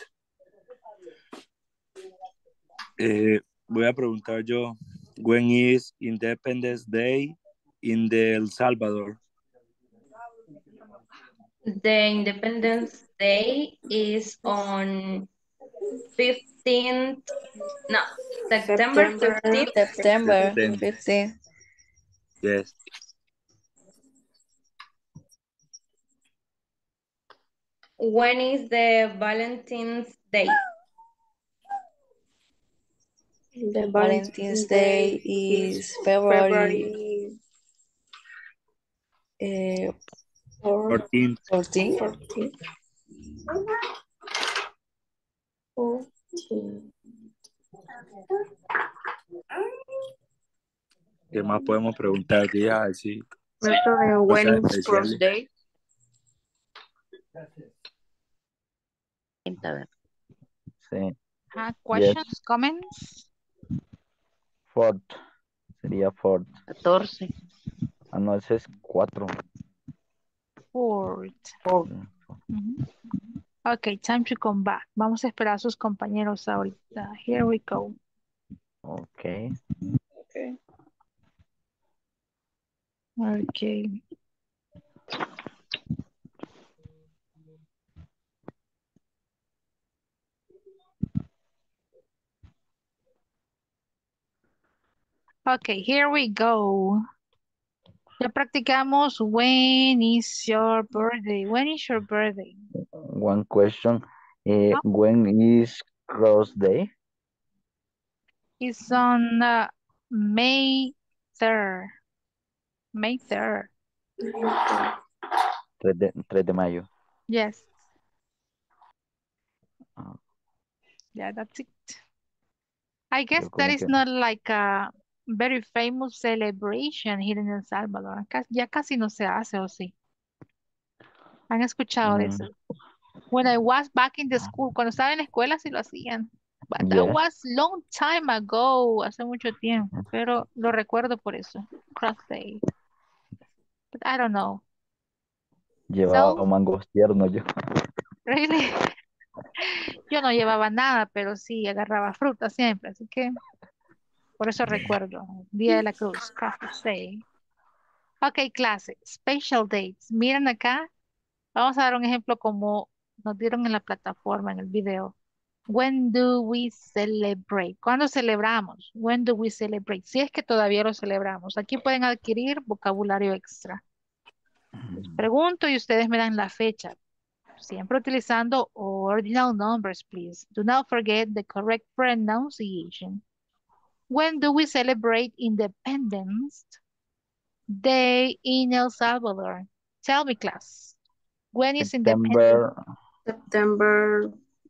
Eh, voy a preguntar yo, when is Independence Day in the El Salvador? The Independence Day is on fifteenth, no, September September fifteenth. September September. fifteenth. Yes. When is the Valentine's Day? The Valentine's Day is February February uh, fourteenth. fourteen. fourteen. fourteen. ¿Qué más podemos preguntar? Días así. Mercury, when Cosas is Cross especiales. Day? Sí. Ah, Yes. questions, comments? Fourth. Sería fourth. catorce. Ah, no, ese es cuatro. Fourth. Four. Ujú. Ok, time to come back. Vamos a esperar a sus compañeros ahorita. Here we go. Ok. Okay. Ok. Ok, here we go. Ya practicamos when is your birthday. When is your birthday? One question. Eh, Ah, when is Cross Day? It's on uh, May third. May third. tres de, tres de mayo. Yes. Ah, Yeah, that's it. I guess yo that como is que not like a very famous celebration here in El Salvador. Acá ya casi no se hace, ¿o sí? ¿Han escuchado de mm, eso? When I was back in the school, cuando estaba en la escuela sí lo hacían. But that yes. was long time ago, hace mucho tiempo, pero lo recuerdo por eso. Cross Day. But I don't know. Llevaba So, mangos tiernos yo. really, yo no llevaba nada, pero sí agarraba fruta siempre, así que por eso recuerdo. Día de la Cruz, Cross Day. Ok, clase, special dates. Miren acá, vamos a dar un ejemplo como nos dieron en la plataforma, en el video. When do we celebrate? ¿Cuándo celebramos? When do we celebrate? Si es que todavía lo celebramos. Aquí pueden adquirir vocabulario extra. Les pregunto y ustedes me dan la fecha. Siempre utilizando ordinal numbers, please. Do not forget the correct pronunciation. When do we celebrate Independence Day in El Salvador? Tell me, class. When is Independence? September September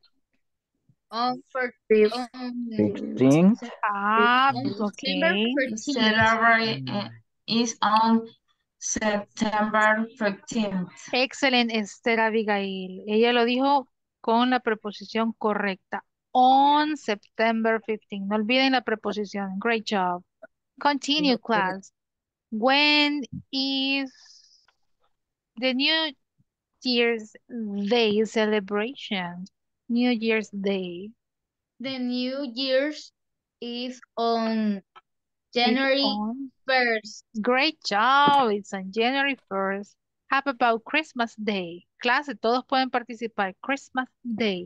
On for fifteenth. on fifteenth. Ah, on September okay. fifteenth. Celebrate uh, is on September fifteenth. Excelente, Esther Abigail. Ella lo dijo con la preposición correcta. On September fifteenth. No olviden la preposición. Great job. Continue, class. When is the New Year's Day celebration? New Year's Day. The New Year's is on It's January on. first. Great job. It's on January first. How about Christmas Day? Clase, todos pueden participar. Christmas Day.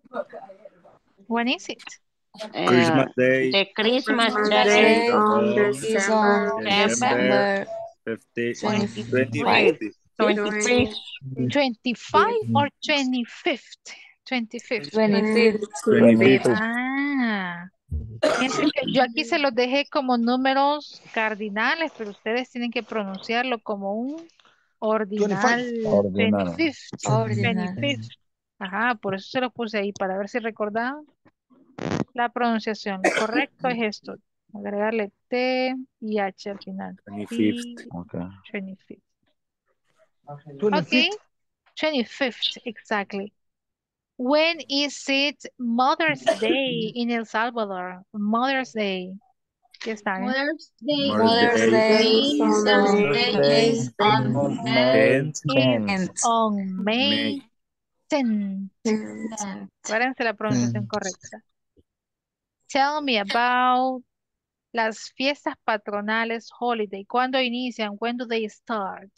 When is it? Christmas Uh, Day the Christmas Christmas Day Day on on Is on December December December fifteenth, twenty-fifth. twenty-fifth. twenty-fifth. twenty-five or twenty-fifth? twenty-fifth. twenty-fifth. twenty-fifth. Ah, fíjense que yo aquí se los dejé como números cardinales, pero ustedes tienen que pronunciarlo como un ordinal Ordinal. twenty-fifth. Ordinal. twenty-fifth. Ajá, por eso se los puse ahí, para ver si recordaban la pronunciación. Lo correcto es esto, agregarle T y H al final. twenty-fifth. Y Okay. twenty-fifth. twenty-fifth. Okay, twenty-fifth, exactly. When is it Mother's Day in El Salvador? Mother's Day. ¿Qué está, eh? Mother's Day Mother's is Day May is Mother's on Day Day is on on May May It's tenth. on May May. tenth. tenth. Acuérdense la pronunciación Ten. correcta. Tell me about las fiestas patronales holiday. ¿Cuándo inician? When do they start?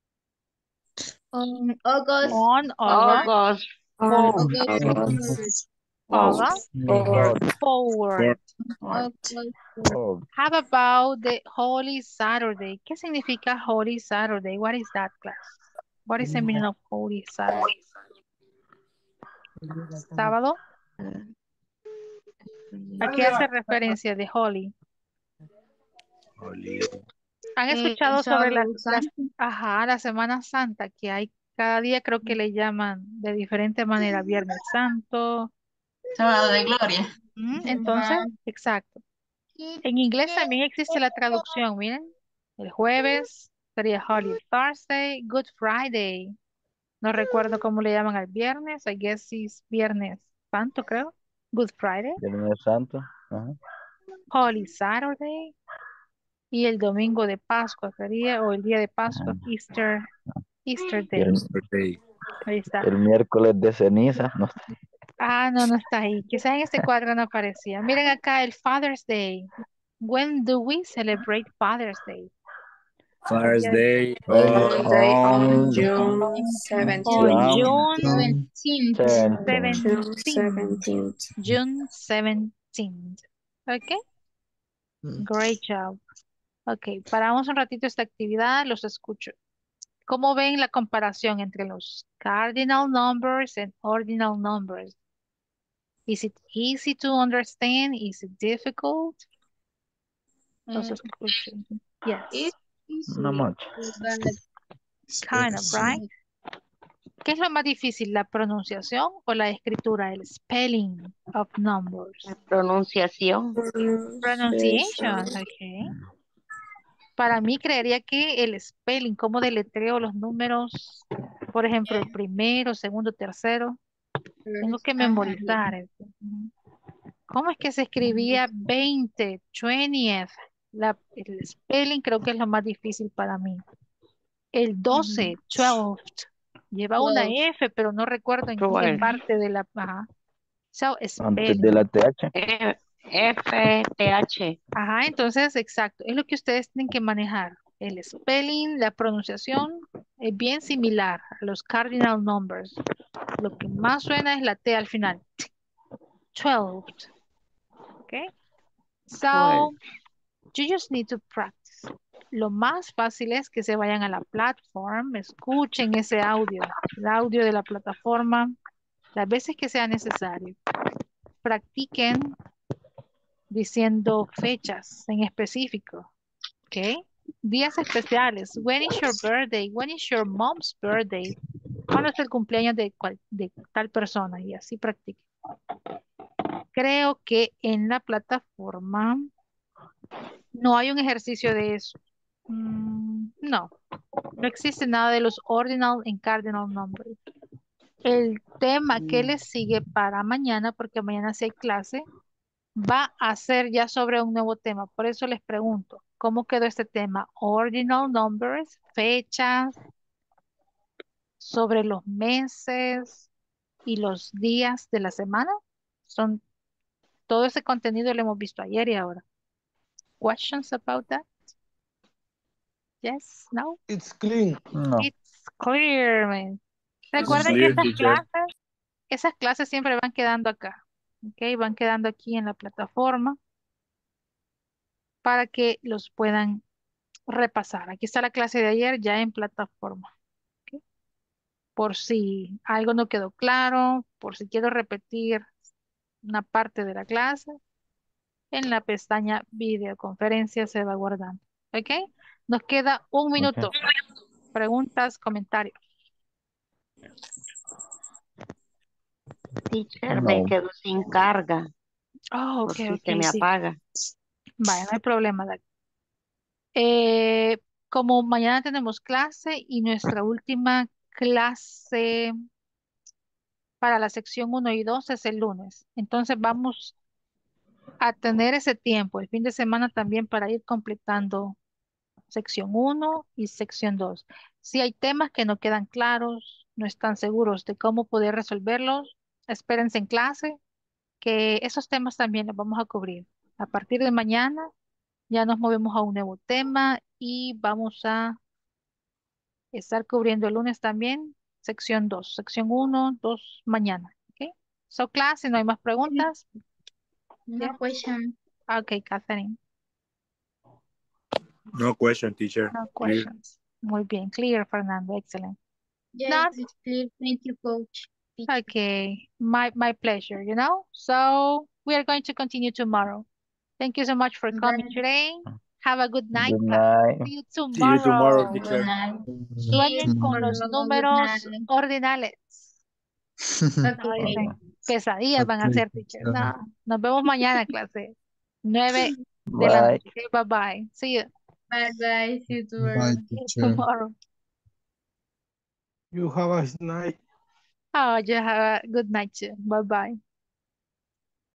on August On August August On fourth. August August fourth. Fourth. forward. August Fourth. How about the Holy Saturday? ¿Qué significa Holy Saturday? What is that, class? What is the meaning of Holy Saturday? Sábado. ¿A qué hace referencia de Holy? ¿Han eh, escuchado sobre la, sábado las, santo. ajá, la Semana Santa que hay cada día? Creo que le llaman de diferente manera. Viernes Santo. Sábado de Gloria. ¿Mm? Entonces, exacto. En inglés también existe la traducción, miren. El jueves sería Holy Thursday, Good Friday. No recuerdo cómo le llaman al viernes. I guess it's Viernes Santo, creo. Good Friday. Viernes Santo. Ajá. Holy Saturday. Y el domingo de Pascua sería, o el día de Pascua, Easter, Easter Y el, Day. Ahí está. el miércoles de ceniza. No sé. Ah, no, no está ahí. Quizás en este cuadro no aparecía. Miren acá el Father's Day. When do we celebrate Father's Day? Father's Ya- Day It's on Day on on June On seventeenth. June June seventeenth. June seventeenth. seventeenth. June seventeenth. Okay, great job. Ok, paramos un ratito esta actividad, los escucho. ¿Cómo ven la comparación entre los cardinal numbers and ordinal numbers? Is it easy to understand? Is it difficult? Los Eh, escucho. Yes, it's easy, No much. but kind of, right? ¿Qué es lo más difícil, la pronunciación o la escritura, el spelling of numbers? pronunciación. Pronunciation, okay. Para mí creería que el spelling, cómo deletreo los números, por ejemplo, el primero, segundo, tercero, tengo que memorizar eso. Ujú. ¿Cómo es que se escribía veinte, twentieth? La, el spelling creo que es lo más difícil para mí. El doce, twelfth, lleva una twelve. F, pero no recuerdo en qué Twelve. parte de la... Ajá. So, Antes de la spelling. T H. E- F, T, H. Ajá, entonces, exacto, es lo que ustedes tienen que manejar. El spelling, la pronunciación es bien similar a los cardinal numbers. Lo que más suena es la T al final. twelve. Okay. So, Twelve. you just need to practice. Lo más fácil es que se vayan a la plataforma, escuchen ese audio, el audio de la plataforma, las veces que sea necesario. Practiquen diciendo fechas en específico. ¿Ok? Días especiales. When is your birthday? When is your mom's birthday? ¿Cuándo es el cumpleaños de, cual- de tal persona? Y así practiquen. Creo que en la plataforma no hay un ejercicio de eso. Mm, no, no existe nada de los ordinal and cardinal numbers. El tema que les sigue para mañana, porque mañana sí hay clase, va a ser ya sobre un nuevo tema. Por eso les pregunto, ¿cómo quedó este tema? Ordinal numbers, fechas, sobre los meses y los días de la semana. Son todo ese contenido lo hemos visto ayer y ahora. Questions about that? Yes, no? It's clean. No. It's clear, man. It's Recuerden que clear, esas teacher. clases, esas clases siempre van quedando acá. ¿Ok? Van quedando aquí en la plataforma para que los puedan repasar. Aquí está la clase de ayer ya en plataforma. ¿Ok? Por si algo no quedó claro, por si quiero repetir una parte de la clase, en la pestaña videoconferencia se va guardando. ¿Ok? Nos queda un Ok. minuto. Preguntas, comentarios. Teacher, me No. quedo sin carga. Oh, Por ok, si ok, se me sí. apaga. Vaya, no hay problema, Dani. Eh, como mañana tenemos clase y nuestra última clase para la sección uno y dos es el lunes. Entonces vamos a tener ese tiempo, el fin de semana también para ir completando sección uno y sección dos. Si hay temas que no quedan claros, no están seguros de cómo poder resolverlos, espérense en clase, que esos temas también los vamos a cubrir. A partir de mañana ya nos movemos a un nuevo tema y vamos a estar cubriendo el lunes también sección dos, sección uno, dos mañana. ¿Ok? So clase, no hay más preguntas. No Yeah. question. Ok, Catherine. No question, teacher. No Clear. questions. Muy bien, clear, Fernando. Excellent. Yes, Not it's clear. Thank you, coach. Teacher. okay. My my pleasure, you know. So we are going to continue tomorrow. Thank you so much for coming Bye. today. Have a good night, Good class. night. See you See you tomorrow, tomorrow. Good teacher. night. Sueñen con los Tomorrow, good números night. ordinales. No Okay. dicen pesadillas van a Okay, ser, teacher. teacher. No, nos vemos mañana, clase. Nueve de la Bye. noche. Okay, bye bye. See you Bye bye. See you tomorrow. Bye, teacher. tomorrow. You have a nice night. Oh, you have a good night too. Bye bye.